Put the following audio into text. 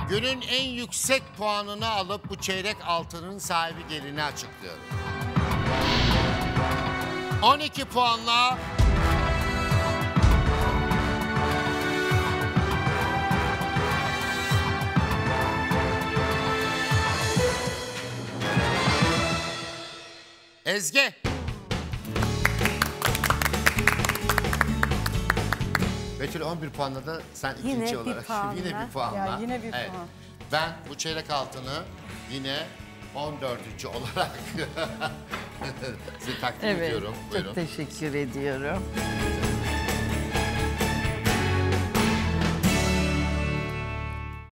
Günün en yüksek puanını alıp bu çeyrek altının sahibi gelini açıklıyorum. 12 puanla Ezgi. Betül 11 puanla da sen ikinci olarak. Yine bir puanla. Ya yine bir evet. puan. Ben bu çeyrek altını yine 14. olarak sizi takdim ediyorum. Çok teşekkür ediyorum.